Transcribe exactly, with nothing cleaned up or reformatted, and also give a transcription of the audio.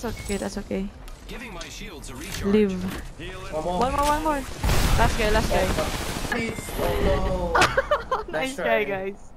That's okay, that's okay. Giving my shields a recharge. Live. One more. One more, one more. Last guy, last guy. Please. Oh no. Nice Nice guy, try. guys.